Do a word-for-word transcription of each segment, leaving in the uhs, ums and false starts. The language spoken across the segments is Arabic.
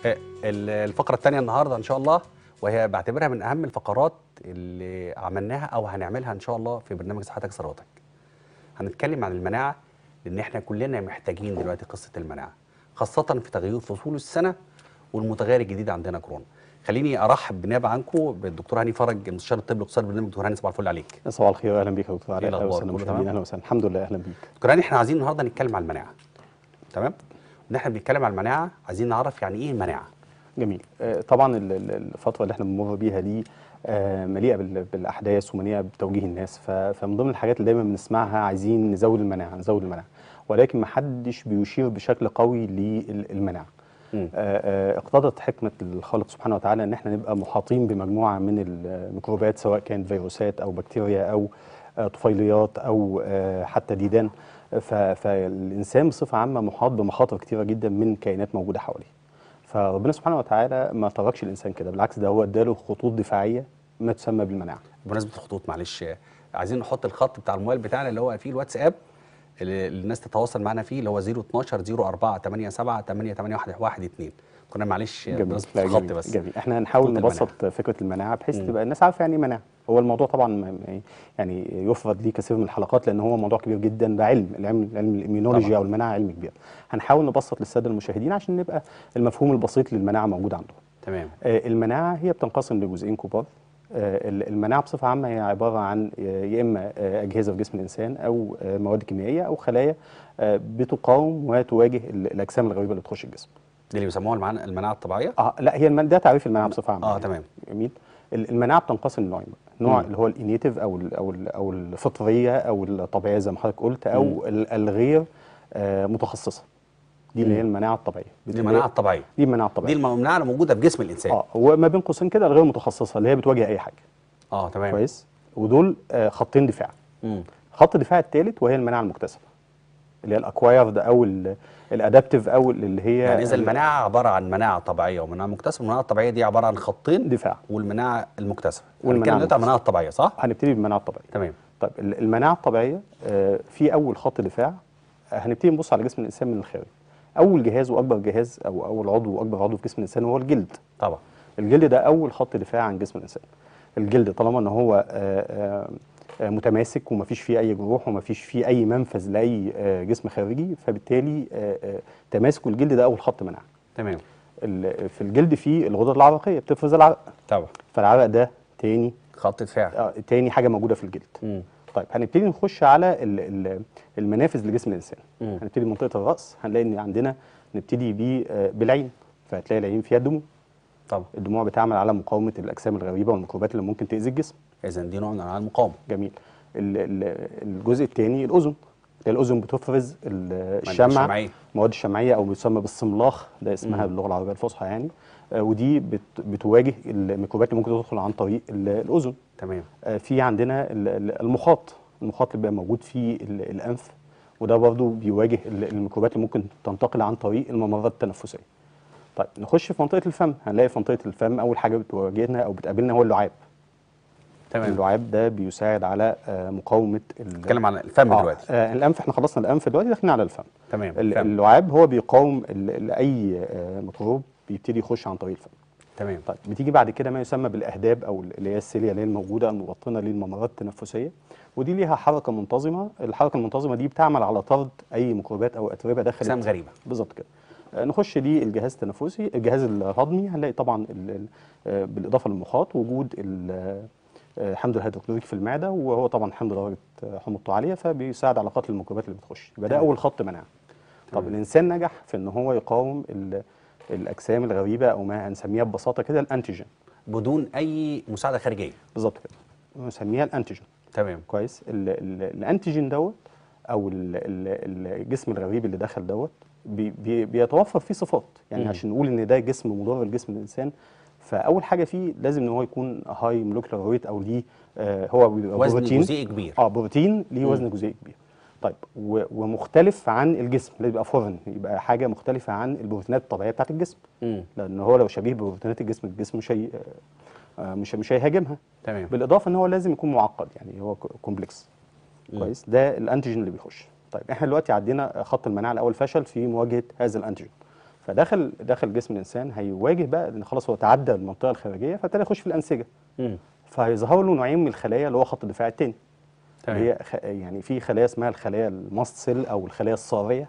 الفقرة الثانية النهاردة إن شاء الله، وهي بعتبرها من أهم الفقرات اللي عملناها أو هنعملها إن شاء الله في برنامج صحتك ثروتك. هنتكلم عن المناعة، لأن إحنا كلنا محتاجين دلوقتي قصة المناعة، خاصة في تغيير فصول السنة والمتغير الجديد عندنا كورونا. خليني أرحب بنيابة عنكم بالدكتور هاني فرج، مستشار الطب الاقتصادي برنامج. دكتور هاني، صباح الفل عليك. صباح الخير، اهلا بيك يا دكتور علاء. ايه الاخبار؟ كله تمام؟ اهلا وسهلا. الحمد لله، اهلا بيك. دكتور هاني، احنا عايزين النهارده نتكلم عن المناعة. تمام؟ وان احنا بنتكلم عن المناعة عايزين نعرف يعني ايه المناعة. جميل. آه طبعا الفتره اللي احنا بنمر بيها دي آه مليئه بالاحداث ومليئه بتوجيه الناس، فمن ضمن الحاجات اللي دايما بنسمعها عايزين نزود المناعه نزود المناعه، ولكن ما حدش بيشير بشكل قوي للمناعه. آه آه اقتضت حكمه الخالق سبحانه وتعالى ان احنا نبقى محاطين بمجموعه من الميكروبات، سواء كانت فيروسات او بكتيريا او آه طفيليات او آه حتى ديدان. فالإنسان بصفة عامة محاط بمخاطر كتيرة جدا من كائنات موجودة حواليه. فربنا سبحانه وتعالى ما تركش الإنسان كده، بالعكس ده هو اداله خطوط دفاعية ما تسمى بالمناعة. بمناسبة الخطوط، معلش عايزين نحط الخط بتاع الموبايل بتاعنا اللي هو فيه الواتساب اللي الناس تتواصل معنا فيه، اللي هو صفر اتناشر صفر اربعة تمانية سبعة تمانية تمانية واحد واحد اتنين. كنا معلش بمناسبة الخط بس. جميل. احنا هنحاول نبسط المناعة. فكرة المناعة بحيث مم. تبقى الناس عارفة يعني ايه مناعة. هو الموضوع طبعا يعني يفرض ليه كثير من الحلقات، لان هو موضوع كبير جدا، ده علم العلم علم الاميونولوجيا او المناعة علم كبير. هنحاول نبسط للسادة المشاهدين عشان نبقى المفهوم البسيط للمناعة موجود عندهم. تمام. آه المناعة هي بتنقسم لجزئين كبار. آه المناعة بصفة عامة هي عبارة عن يا اما أجهزة في جسم الإنسان او مواد كيميائية او خلايا آه بتقاوم وتواجه الأجسام الغريبة اللي تخش الجسم. دي اللي بيسموها المناعة الطبيعية؟ اه لا، هي ده تعريف المناعة بصفة عامة. اه تمام. جميل. المناعة بتنقسم لنوعين، نوع اللي هو الانيتيف او ال او ال او الفطرية او الطبيعية زي ما حضرتك قلت، او مم. الغير آه متخصصة. دي اللي هي المناعة الطبيعية. دي المناعة الطبيعية. دي المناعة الطبيعية. دي المناعة اللي موجودة في جسم الإنسان. اه وما بين قوسين كده الغير متخصصة اللي هي بتواجه أي حاجة. اه تمام. كويس. ودول آه خطين دفاع. امم خط الدفاع الثالث وهي المناعة المكتسبة، اللي هي الاكوايرد او الادابتيف او اللي هي يعني اذا المناعه عباره عن مناعه طبيعيه ومناعه مكتسبه. المناعه الطبيعيه دي عباره عن خطين دفاع، والمناعه المكتسبه. والمناعه المكتسبه المناعه الطبيعيه صح؟ هنبتدي بالمناعه الطبيعيه. تمام. طيب المناعه الطبيعيه في اول خط دفاع هنبتدي نبص على جسم الانسان من الخارج. اول جهاز واكبر جهاز او اول عضو واكبر عضو في جسم الانسان هو الجلد. طبعا. الجلد ده اول خط دفاع عن جسم الانسان. الجلد طالما ان هو آآ آآ متماسك ومفيش فيه اي جروح ومفيش فيه اي منفذ لاي جسم خارجي، فبالتالي تماسك الجلد ده اول خط مناعه. تمام. في الجلد فيه الغدد العرقيه بتفرز العرق. طبعا. فالعرق ده تاني خط دفاع. آه تاني حاجه موجوده في الجلد. مم. طيب هنبتدي نخش على ال ال المنافذ لجسم الانسان. مم. هنبتدي منطقه الراس، هنلاقي ان عندنا نبتدي بالعين، فهتلاقي العين فيها دموع. طبعا. الدموع بتعمل على مقاومه الاجسام الغريبه والميكروبات اللي ممكن تاذي الجسم. اذا دي نوع من انواع المقاومه. جميل. الجزء الثاني الاذن. الاذن بتفرز الشمع، المواد الشمعيه او بيسمى بالصملاخ، ده اسمها باللغه العربيه الفصحى يعني. آه ودي بت بتواجه الميكروبات اللي ممكن تدخل عن طريق الاذن. تمام. آه في عندنا المخاط، المخاط اللي بيبقى موجود في الانف، وده برضه بيواجه الميكروبات اللي ممكن تنتقل عن طريق الممرات التنفسيه. طيب نخش في منطقه الفم، هنلاقي في منطقه الفم اول حاجه بتواجهنا او بتقابلنا هو اللعاب. تمام. اللعاب ده بيساعد على آه مقاومه. نتكلم عن الفم آه دلوقتي. آه الانف احنا خلصنا الانف دلوقتي، داخلين على الفم. تمام. اللعاب هو بيقاوم اي آه ميكروب بيبتدي يخش عن طريق الفم. تمام. طيب بتيجي بعد كده ما يسمى بالاهداب او اللي هي السيليا اللي هي الموجوده المبطنه للممرات التنفسيه، ودي ليها حركه منتظمه. الحركه المنتظمه دي بتعمل على طرد اي ميكروبات او اتربه دخلت اجسام غريبه. بالظبط كده. آه نخش للجهاز التنفسي، الجهاز الهضمي، هنلاقي طبعا آه بالاضافه للمخاط وجود حمض الهيدروكلوريك في المعده، وهو طبعا حمض درجه حموضته عاليه فبيساعد على قتل الميكروبات اللي بتخش. يبقى ده اول خط مناعه. طب الانسان نجح في ان هو يقاوم الاجسام الغريبه او ما هنسميها ببساطه كده الانتيجين بدون اي مساعده خارجيه. بالظبط كده، بنسميها الانتيجين. تمام. كويس. ال ال الانتيجين دوت او ال ال الجسم الغريب اللي دخل دوت بي بي بيتوفر فيه صفات، يعني م. عشان نقول ان ده جسم مضر لجسم الانسان، فاول حاجه فيه لازم ان هو يكون هاي مولكيولار ويت او ليه آه هو بيبقى وزن بروتين جزيئي كبير. اه بروتين ليه وزن جزيئي كبير. طيب ومختلف عن الجسم، لازم يبقى فورن، يبقى حاجه مختلفه عن البروتينات الطبيعيه بتاعت الجسم. مم. لان هو لو شبيه ببروتينات الجسم الجسم مش هي آه مش مش هيهاجمها. تمام. بالاضافه ان هو لازم يكون معقد، يعني هو كومبلكس. كويس. ده الانتيجين اللي بيخش. طيب احنا دلوقتي عدينا خط المناعه الاول فشل في مواجهه هذا الانتيجين. فداخل داخل جسم الانسان هيواجه بقى ان خلاص هو تعدى المنطقه الخارجيه، فابتدى يخش في الانسجه. امم فهيظهر له نوعين من الخلايا اللي هو خط الدفاع الثاني. تمام. اللي هي خ... يعني في خلايا اسمها الخلايا الماست سيل او الخلايا الصاريه،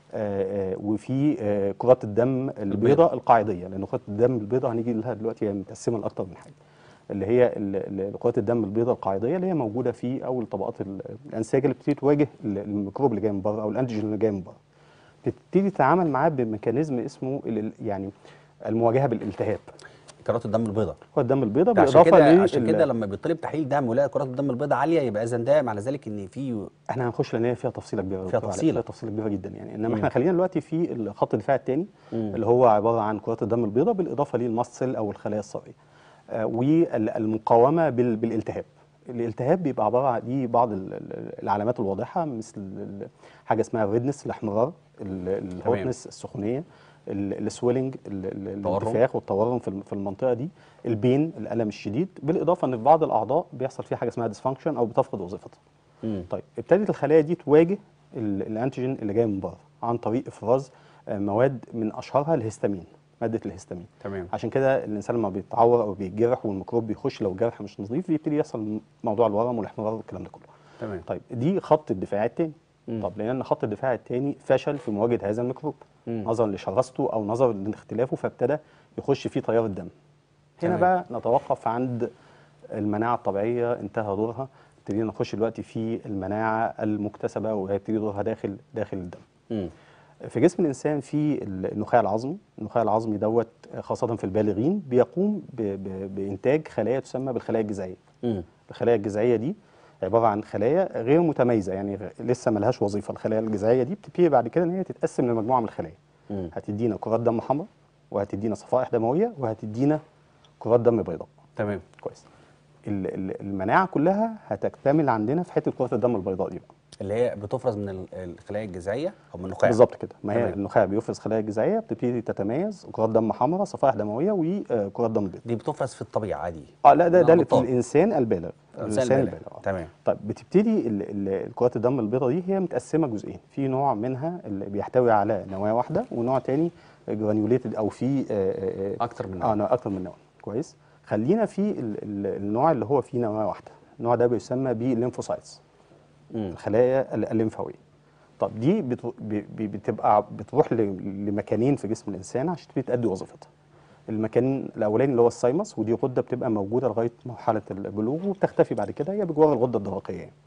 آه، آه، وفي آه، كرات الدم البيضاء القاعديه، لان كرات الدم البيضاء هنيجي لها دلوقتي هي متقسمه لاكثر من حاجه. اللي هي ال- ال- كرات الدم البيضاء القاعديه اللي هي موجوده في اول طبقات ال- الانسجه اللي بتبتدي تواجه ال- الميكروب اللي جاي من بره او الانتيجين اللي جاي من بره. تبتدي تتعامل معاه بميكانيزم اسمه ال- يعني المواجهه بالالتهاب. كرات الدم البيضاء. كرات الدم البيضاء ده عشان بالاضافه كده ل عشان كده لما بيطلب تحليل دم ويلاقي كرات الدم البيضاء عاليه، يبقى اذا ده معنى ذلك ان في احنا هنخش لان هي فيها تفصيله كبيره يا فيها دكتور علاء، تفصيلة. فيها تفصيله كبيره جدا يعني. انما مم. احنا خلينا دلوقتي في خط الدفاع الثاني مم. اللي هو عباره عن كرات الدم البيضاء بالاضافه للماست سيل او الخلايا الصاريه. آه والمقاومه بال- بالالتهاب. الالتهاب بيبقى عباره عن دي بعض ال- ال- العلامات الواضحه، مثل ال- حاجه اسمها الريدنس الاحمرار، ال- الهوتنس السخونيه، السويلنج الانتفاخ والتورم في الم- في المنطقه دي، البين الالم الشديد، بالاضافه ان في بعض الاعضاء بيحصل فيها حاجه اسمها ديسفانكشن او بتفقد وظيفتها. مم. طيب ابتدت الخلايا دي تواجه ال- الانتيجين اللي جاي من بره عن طريق افراز آه، مواد من اشهرها الهستامين، ماده الهستامين. تمام. عشان كده الانسان لما بيتعور او بيتجرح والميكروب بيخش، لو الجرح مش نظيف بيبتدي يحصل موضوع الورم والاحمرار والكلام ده كله. تمام. طيب دي خط الدفاع الثاني. مم. طب لان خط الدفاع الثاني فشل في مواجهه هذا الميكروب مم. نظرا لشراسته او نظرا لاختلافه، فابتدى يخش فيه تيار الدم. هنا تمام. بقى نتوقف عند المناعه الطبيعيه انتهى دورها، ابتدينا نخش دلوقتي في المناعه المكتسبه وهيبتدي دورها داخل داخل الدم. مم. في جسم الانسان في النخاع العظمي، النخاع العظمي دوت خاصه في البالغين بيقوم ب- ب- بانتاج خلايا تسمى بالخلايا الجذعيه. مم. الخلايا الجذعيه دي عباره عن خلايا غير متميزه، يعني غ- لسه ملهاش وظيفه. الخلايا الجذعيه دي بتبتدي بعد كده ان هي تتقسم لمجموعه من الخلايا. مم. هتدينا كرات دم حمراء، وهتدينا صفائح دمويه، وهتدينا كرات دم بيضاء. تمام. كويس. ال- ال- المناعه كلها هتكتمل عندنا في حته كرات الدم البيضاء دي بقى. اللي هي بتفرز من ال- الخلايا الجذعيه او من النخاع. بالظبط كده، ما هي تمام. النخاع بيفرز خلايا جذعيه بتبتدي تتميز، كرات دم حمراء، صفائح دمويه، وكرات دم بيضاء. دي بتفرز في الطبيعه عادي. اه لا، ده ده في نقطات. الانسان البالغ. الانسان البالغ. آه. تمام. طيب بتبتدي ال- ال- كرات الدم البيضاء دي هي متقسمه جزئين، في نوع منها اللي بيحتوي على نواه واحده، ونوع تاني جرانيوليتد او في آه، آه، آه، اكتر من اه نوع- اكتر من نوع. كويس. خلينا في ال- ال- النوع اللي هو فيه نواه واحده، النوع ده بيسمى بالليمفوسايتس، مم. الخلايا ال- الليمفاويه. طب دي بت- ب- ب- بتبقى بتروح ل- لمكانين في جسم الانسان عشان تبتدي تأدي وظيفتها. المكان الاولاني اللي هو السايمس، ودي غده بتبقى موجوده لغايه مرحله البلوغ وبتختفي بعد كده، هي بجوار الغده الدرقيه يعني.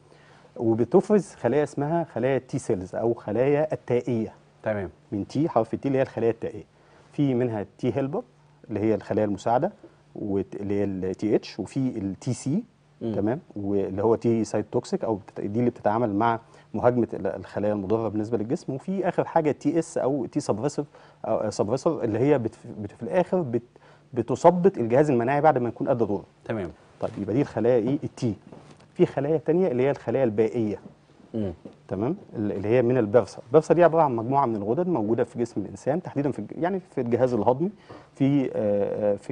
وبتفرز خلايا اسمها خلايا التي سيلز او خلايا التائيه، تمام. من تي، حرف التي اللي هي الخلايا التائيه. في منها التي هيلبر اللي هي الخلايا المساعده، واللي هي التي اتش، وفي التي سي. مم. تمام. واللي هو تي سايت توكسيك او بتت- دي اللي بتتعامل مع مهاجمه ال- الخلايا المضره بالنسبه للجسم. وفي اخر حاجه تي اس او تي سبريسيف او سبريسور اللي هي بت بت في الاخر بت بتثبط الجهاز المناعي بعد ما يكون ادى دوره. تمام. طيب يبقى دي الخلايا ايه؟ التي. في خلايا تانية اللي هي الخلايا البائيه. مم. تمام. اللي هي من البرصه، البرصه دي عباره عن مجموعه من الغدد موجوده في جسم الانسان، تحديدا في الج- يعني في الجهاز الهضمي، في آه، آه، في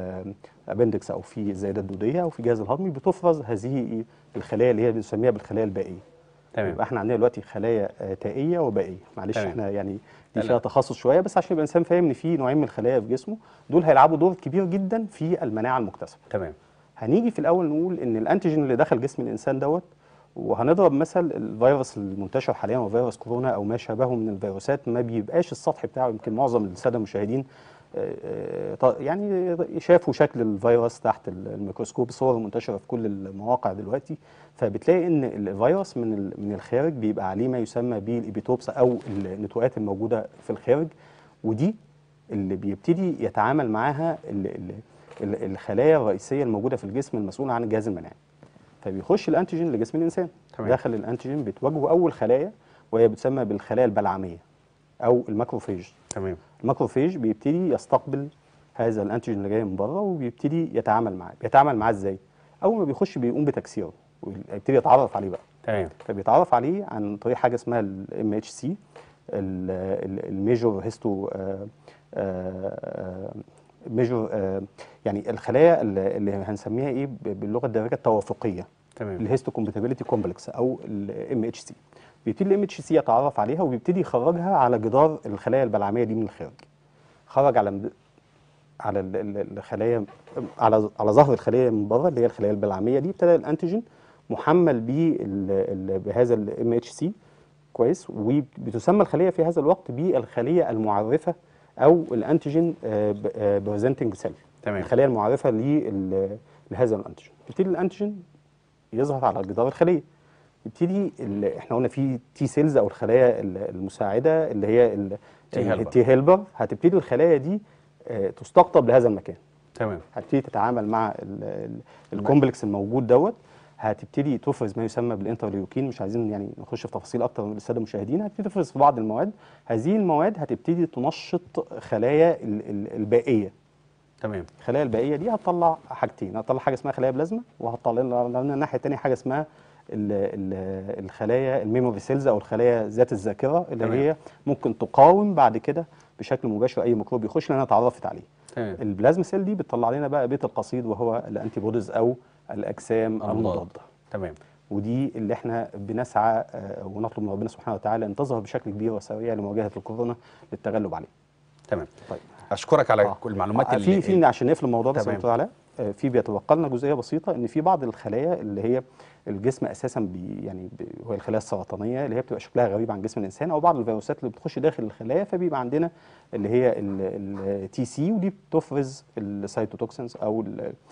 الابندكس او في الزائده الدوديه او في الجهاز الهضمي، بتفرز هذه الخلايا اللي هي بنسميها بالخلايا البائيه. تمام. يبقى احنا عندنا دلوقتي خلايا آه، تائيه وبائيه. معلش تمام. احنا يعني لا دي فيها لا. تخصص شويه، بس عشان يبقى الانسان فاهم ان في نوعين من الخلايا في جسمه، دول هيلعبوا دور كبير جدا في المناعه المكتسبه. تمام. هنيجي في الاول نقول ان الانتيجين اللي دخل جسم الانسان دوت، وهنضرب مثل الفيروس المنتشر حاليا وفيروس كورونا او ما شابهه من الفيروسات، ما بيبقاش السطح بتاعه، يمكن معظم الساده المشاهدين آه، آه، ط- يعني شافوا شكل الفيروس تحت الميكروسكوب، صور منتشره في كل المواقع دلوقتي. فبتلاقي ان الفيروس من ال- من الخارج بيبقى عليه ما يسمى بالإيبيتوبس او النتوءات الموجوده في الخارج، ودي اللي بيبتدي يتعامل معاها ال- ال- ال- الخلايا الرئيسيه الموجوده في الجسم المسؤوله عن الجهاز المناعي. فبيخش الانتيجين لجسم الانسان. تمام. داخل الانتيجين بتواجهه اول خلايا، وهي بتسمى بالخلايا البلعميه او الماكروفيج. تمام. الماكروفيج بيبتدي يستقبل هذا الانتيجين اللي جاي من بره، وبيبتدي يتعامل معاه. بيتعامل معاه ازاي؟ اول ما بيخش بيقوم بتكسيره ويبتدي يتعرف عليه بقى. تمام. فبيتعرف عليه عن طريق حاجه اسمها الام اتش سي، الميجور هيستو ميجور، يعني الخلايا اللي اللي هنسميها ايه ب- باللغه الدارجه التوافقيه، تمام. الهيستو كومباتيبيليتي كومبلكس او الام اتش سي. بيبتدي الام اتش سي يتعرف عليها وبيبتدي يخرجها على جدار الخلايا البلعميه دي من الخارج. خرج على مد... على ال- ال- الخلايا، على على ظهر الخليه من بره اللي هي الخلايا البلعميه دي، ابتدى الانتيجين محمل بيه ال- ال- بهذا الام اتش سي كويس، وبتسمى الخليه في هذا الوقت بالخليه المعرفه او الانتيجين بريزنتنج سيل، تمام. الخليه المعرفه لل- لهذا الانتيجين. يبتدي الانتيجين يظهر على جدار الخليه، يبتدي ال- احنا قلنا في تي سيلز او الخلايا ال- المساعده اللي هي ال- تي هيلبر. التي هيلبر، هتبتدي الخلايا دي آه، تستقطب لهذا المكان، تمام. هتبتدي تتعامل مع ال- ال- الكومبلكس الموجود دوت، هتبتدي تفرز ما يسمى بالانترليوكين، مش عايزين يعني نخش في تفاصيل اكتر من الساده المشاهدين، هتبتدي تفرز في بعض المواد، هذه المواد هتبتدي تنشط خلايا ال- ال- البائيه. تمام. الخلايا البائيه دي هتطلع حاجتين، هتطلع حاجه اسمها خلايا بلازما، وهتطلع لنا الناحيه الثانيه حاجه اسمها ال- ال- الخلايا الميموري سيلز او الخلايا ذات الذاكره، اللي تمام. هي ممكن تقاوم بعد كده بشكل مباشر اي ميكروب يخش لانها اتعرفت عليه. تمام. البلازما سيل دي بتطلع لنا بقى بيت القصيد، وهو الانتي بوديز او الاجسام المضاد. المضاده. تمام. ودي اللي احنا بنسعى آه، ونطلب من ربنا سبحانه وتعالى ان تظهر بشكل كبير وسريع لمواجهه الكورونا للتغلب عليه. تمام. طيب اشكرك على آه. كل المعلومات آه، اللي في في عشان نقفل الموضوع ده تمام. سبحانه وتعالى، آه، في بيتبقى لنا جزئيه بسيطه، ان في بعض الخلايا اللي هي الجسم اساسا بي يعني بي هو الخلايا السرطانيه اللي هي بتبقى شكلها غريب عن جسم الانسان، او بعض الفيروسات اللي بتخش داخل الخلايا، فبيبقى عندنا اللي هي التي سي، ودي بتفرز السيتوتوكسينز او ال- آه،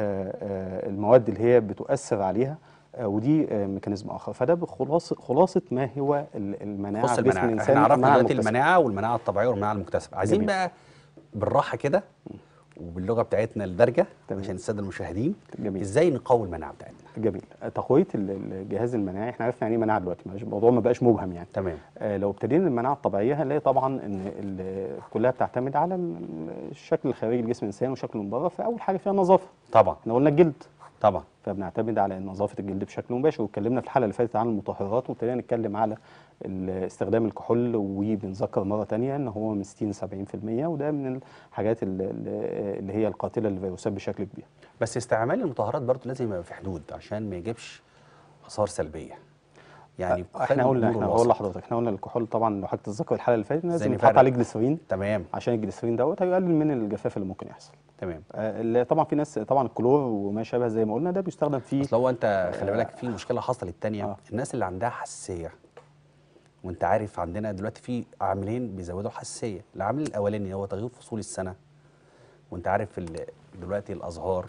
آه، المواد اللي هي بتؤثر عليها، آه، ودي آه، ميكانيزم اخر. فده بخلاصه خلاصه ما هو ال- المناعه خص في جسم المناعه، الانسان. احنا عرفنا المناعة دلوقتي المكتسبة. المناعه والمناعه الطبيعيه والمناعه المكتسبه، عايزين جميل. بقى بالراحه كده وباللغه بتاعتنا الدارجه تمام. عشان الساده المشاهدين، جميل. ازاي نقوي المناعه بتاعتنا. جميل. تقويه ال- الجهاز المناعي، احنا عرفنا يعني ايه مناعه دلوقتي، مش- الموضوع ما بقاش مبهم يعني. تمام. آه لو ابتدينا المناعه الطبيعيه هنلاقي طبعا ان ال- كلها بتعتمد على ال- الشكل الخارجي لجسم الانسان وشكله من بره، فاول حاجه فيها النظافه. طبعا. احنا قلنا الجلد، طبعا. فبنعتمد على نظافه الجلد بشكل مباشر، واتكلمنا في الحلقه اللي فاتت عن المطهرات، وابتدينا نتكلم على ال- استخدام الكحول، وبنذكر مره ثانيه ان هو من ستين ل سبعين في المية، وده من الحاجات ال- ال- اللي هي القاتله للفيروسات بشكل كبير. بس استعمال المطهرات برضو لازم يبقى في حدود عشان ما يجيبش اثار سلبيه. يعني احنا قلنا الأمور احنا بقول الوسط. لحضرتك احنا قلنا الكحول طبعا، لو حضرتك تتذكر الحلقه اللي فاتت، لازم نفرق؟ يتحط عليه جليسرين، تمام. عشان الجليسرين دوت هيقلل من الجفاف اللي ممكن يحصل. تمام. آه، اللي طبعا في ناس طبعا الكلور وما شابه زي ما قلنا ده بيستخدم فيه. اصل هو انت خلي بالك في مشكله حصلت تانية، آه. الناس اللي عندها حساسيه، وانت عارف عندنا دلوقتي في عاملين بيزودوا الحساسيه، العامل الاولاني هو تغيير فصول السنه، وانت عارف ال- دلوقتي الازهار،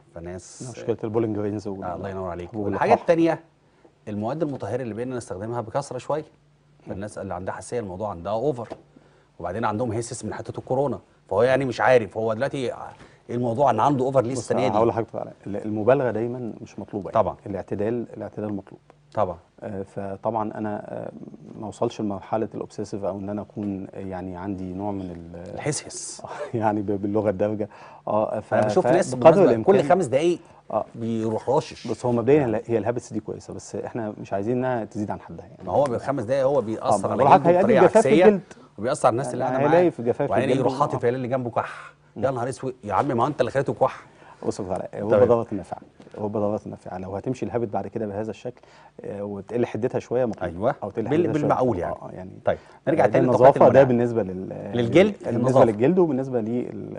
فناس مشكله البولينج رينز وال- آه الله ينور عليك. حبوب والحاجه اللقاح. الثانيه المواد المطهره اللي بقينا نستخدمها بكثره شويه، فالناس اللي عندها حساسيه الموضوع عندها اوفر، وبعدين عندهم هيسس من حته الكورونا، فهو يعني مش عارف هو دلوقتي ايه الموضوع ان عنده اوفر ليه بص السنه هقول دي. لحضرتك على المبالغه دايما مش مطلوبه يعني. طبعا. الاعتدال الاعتدال مطلوب. طبعا. آه، فطبعا انا آه، ما اوصلش لمرحله الاوبسيسيف، او ان انا اكون يعني عندي نوع من ال- الحسحس. يعني ب- باللغه الدارجه. اه ف- انا بشوف ناس فبقدر بالمناسبة كل الإمكان- خمس دقايق اه بيروح راشش. بس هو مبدئيا لا- هي الهابتس دي كويسه، بس احنا مش عايزينها تزيد عن حدها يعني. ما هو بخمس دقايق هو بيأثر آه، على بقول لك جلده هيؤدي بطريقه لجفاف في عكسيه، الجلد. وبيأثر على الناس اللي يعني انا هيلاقي معاه، في جفاف في وبعدين الجلد يروح و- حاطط العيال اللي جنبه كح، يا نهار اسود يا عم ما هو انت اللي خليته كح. بص تعالى، هو تمام. ضرورة النافعة، هو ضرورة النافعة. لو هتمشي الهابت بعد كده بهذا الشكل آه، وتقل حدتها شويه مطلوب. ايوه او تقل بال- حدتها شوية. بالمعقول يعني. اه يعني طيب نرجع آه، تاني دي لطاقه النظافه، ده المناعه. بالنسبه لل للجلد، بالنسبه النظافة. للجلد، وبالنسبه لل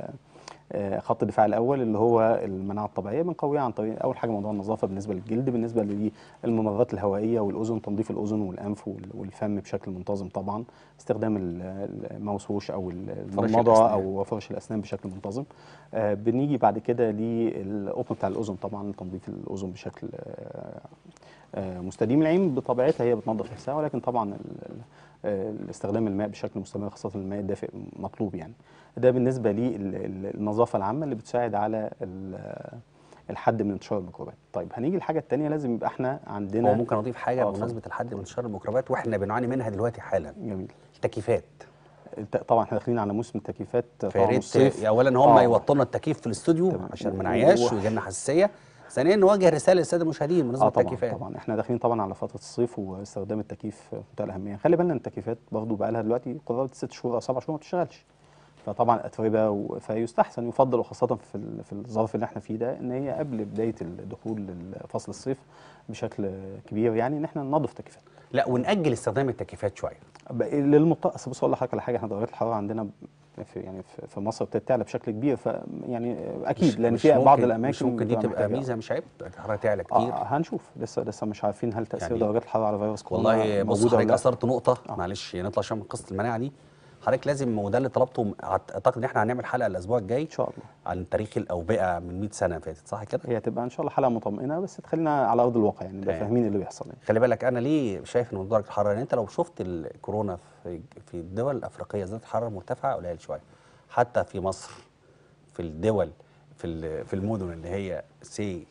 آه، خط الدفاع الاول اللي هو المناعه الطبيعيه، بنقويها عن طريق اول حاجه موضوع النظافه بالنسبه للجلد، بالنسبه للممرات الهوائيه والاذن، تنظيف الاذن والانف وال- والفم بشكل منتظم طبعا، استخدام ال- الماوس ووش او المضمضه الأسنان. او فرش الاسنان بشكل منتظم. آه، بنيجي بعد كده للقطن بتاع الاذن طبعا، تنظيف الاذن بشكل آه، آه، مستديم. العين بطبيعتها هي بتنظف نفسها، ولكن طبعا ال- ال- آه، استخدام الماء بشكل مستمر، خاصه الماء الدافئ مطلوب يعني. ده بالنسبه للنظافه العامه اللي بتساعد على ال- الحد من انتشار الميكروبات. طيب هنيجي للحاجه الثانيه، لازم يبقى احنا عندنا هو ممكن اضيف حاجه آه، بمناسبه الحد من انتشار الميكروبات واحنا بنعاني منها دلوقتي حالا، جميل. التكييفات. الت- طبعا احنا داخلين على موسم التكييفات فيا طبعا ريت الصيف. اولا هم آه. يوطوا لنا التكييف في الاستوديو تمام. عشان ما نعياش و- ويجي لنا حساسيه. ثانيا نوجه رساله للساده المشاهدين بمناسبه اه طبعا التكييفات. طبعا احنا داخلين طبعا على فتره الصيف، واستخدام التكييف في منتهى الاهميه. خلي بالنا ان التكييفات برضه بقى لها دلوقتي قرابه ست شهور او سبع شهور ما بتشتغلش، فطبعا اتربه و- فيستحسن يفضل، وخاصه في ال- في الظرف اللي احنا فيه ده، ان هي قبل بدايه الدخول لفصل الصيف بشكل كبير يعني ان احنا ننظف تكييفات. لا ونأجل استخدام التكييفات شويه. للمضطر. بص اقول لحضرتك على حاجه، احنا درجات الحراره عندنا في يعني في في مصر بتعلى بشكل كبير، ف يعني اكيد لان في بعض الاماكن مش ممكن دي بتبقى تبقى محتاجة. ميزه مش عيب الحراره تعلى كتير؟ آه هنشوف، لسه لسه مش عارفين هل تاثير يعني درجات الحراره على فيروس كورونا والله بص موجوده ولا حضرتك لا. اثرت نقطه آه. معلش نطلع شويه من قصه المناعه دي. حضرتك لازم، وده اللي طلبته، اعتقد ان احنا هنعمل حلقه الاسبوع الجاي ان شاء الله عن تاريخ الاوبئه من مئة سنه فاتت، صح كده؟ هي تبقى ان شاء الله حلقه مطمئنه، بس تخلينا على ارض الواقع يعني نبقى تمام. فاهمين اللي بيحصل يعني. خلي بالك انا ليه شايف ان درجه الحراره، يعني انت لو شفت الكورونا في في الدول الافريقيه زادت الحراره مرتفعه قليل شويه، حتى في مصر في الدول في ال- في المدن اللي هي سي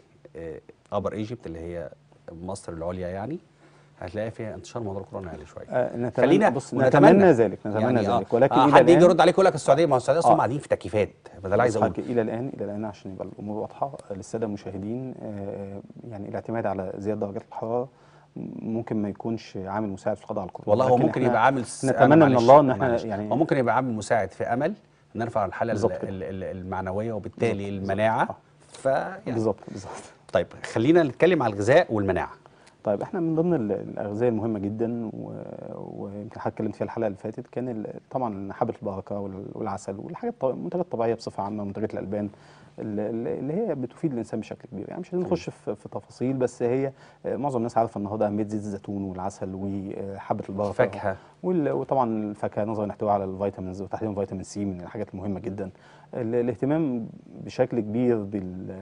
ابر ايجيبت اللي هي مصر العليا، يعني هتلاقي فيها انتشار موضوع الكورونا عالي شويه. آه نتمنى خلينا بص ونتمنى نتمنى ذلك نتمنى يعني ذلك آه ولكن آه الى حد يجي الان يرد عليك يقول لك السعوديه، ما هو السعوديه اصلا آه. قاعدين في تكييفات، فده اللي عايز بص اقوله. حضرتك الى الان الى الان عشان يبقى الامور واضحه للساده المشاهدين، آه يعني الاعتماد على زياده درجات الحراره ممكن ما يكونش عامل مساعد في القضاء على الكورونا. والله هو ولكن ممكن إحنا يبقى عامل س- أنا نتمنى من معلش- الله ان احنا معلش. يعني هو ممكن يبقى عامل مساعد في امل نرفع الحاله ال- بالظبط كده. ال- ال- المعنويه وبالتالي بالظبط، بالظبط. المناعه. آه. فيعني بالظبط بالظبط. طيب خلينا نتكلم على الغذاء والمناعه. طيب احنا من ضمن ال- الاغذيه المهمه جدا و- ويمكن حضرتك اتكلمت فيها الحلقه اللي فاتت كان ال- طبعا حبه البركه وال- والعسل والحاجات الط- المنتجات الطبيعيه بصفه عامه، منتجات الالبان ال- ال- اللي هي بتفيد الانسان بشكل كبير. يعني مش عايزين نخش في في تفاصيل، بس هي آه، معظم الناس عارفه النهارده اهميه زيت الزيتون والعسل وحبه البركه فاكهه. وال- وطبعا الفاكهه نظرا لاحتوائها على الفيتامينز وتحديدا فيتامين سي من الحاجات المهمه جدا. ال- الاهتمام بشكل كبير بال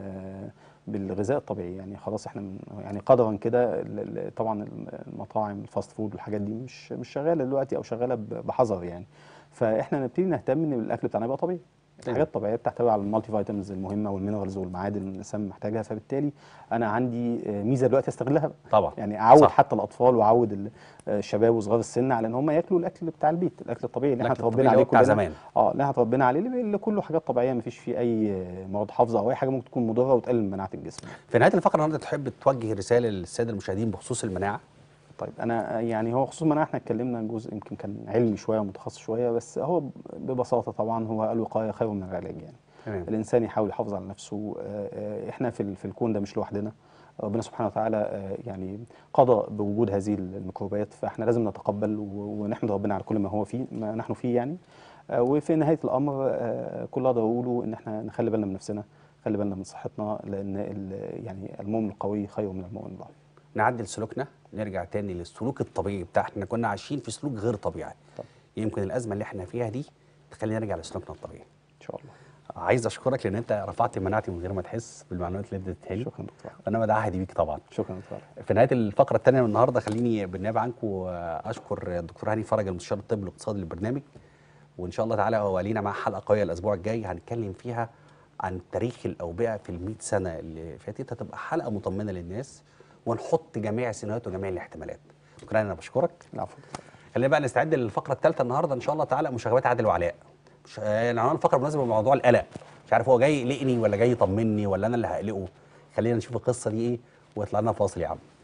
بالغذاء الطبيعي، يعني خلاص احنا من يعني قدرا كده ال- ال- طبعا المطاعم الفاست فود والحاجات دي مش مش شغاله دلوقتي او شغاله ب- بحذر يعني. فاحنا نبتدي نهتم ان الاكل بتاعنا يبقى طبيعي. الحاجات الطبيعيه بتحتوي على المالتي فيتامينز المهمه والمينرالز والمعادن اللي الانسان محتاجها، فبالتالي انا عندي آه، ميزه دلوقتي استغلها بقى. طبعا يعني اعود صح. حتى الاطفال واعود ال- آه، الشباب وصغار السن على ان هم ياكلوا الاكل بتاع البيت، الاكل الطبيعي اللي احنا الأكل الطبيعي اتربينا اللي عليه هو بتاع كلنا. زمان. اه اللي احنا اتربينا عليه اللي اللي كله حاجات طبيعيه ما فيش فيه اي آه، مواد حافظه او اي حاجه ممكن تكون مضره وتقلل من مناعه الجسم. في نهايه الفقره النهارده تحب توجه رساله للساده المشاهدين بخصوص المناعه؟ طيب انا يعني هو خصوصا المناعه احنا اتكلمنا جزء يمكن كان علمي شويه ومتخصص شويه، بس هو ببساطه طبعا هو الوقايه خير من العلاج يعني. تمام. الانسان يحاول يحافظ على نفسه. آه، آه، احنا في ال- في الكون ده مش لوحدنا. ربنا سبحانه وتعالى آه، يعني قضى بوجود هذه الميكروبات، فاحنا لازم نتقبل و- ونحمد ربنا على كل ما هو فيه ما نحن فيه يعني. آه، وفي نهايه الامر آه، كل اللي اقدر اقوله ان احنا نخلي بالنا من نفسنا، نخلي بالنا من صحتنا، لان ال- يعني المؤمن القوي خير من المؤمن الضعيف. نعدل سلوكنا، نرجع تاني للسلوك الطبيعي بتاعنا. احنا كنا عايشين في سلوك غير طبيعي. طب. يمكن الازمه اللي احنا فيها دي تخلينا نرجع لسلوكنا الطبيعي. ان شاء الله. عايز اشكرك لان انت رفعت مناعتي من غير ما تحس بالمعلومات اللي اديتها لي، شكرا دكتور. وانا بدعهدي بيك طبعا. شكرا دكتور. في نهايه الفقره الثانيه من النهارده خليني بالنيابه عنكم اشكر الدكتور هاني فرج المستشار الطبي الاقتصادي للبرنامج، وان شاء الله تعالى هو لينا مع حلقه قويه الاسبوع الجاي هنتكلم فيها عن تاريخ الاوبئه في ال مئة سنه اللي فاتت. هتبقى حلقه مطمنه للناس ونحط جميع السيناريوهات وجميع الاحتمالات. دكتور انا بشكرك. العفو. خلينا بقى نستعد للفقره الثالثه النهارده ان شاء الله تعالى، مشاغبات عادل وعلاء. مش يعني عملنا فقره مناسبه بموضوع القلق، مش عارف هو جاي يقلقني ولا جاي يطمني ولا انا اللي هقلقه. خلينا نشوف القصه دي ايه ويطلع لنا فاصل يا عم.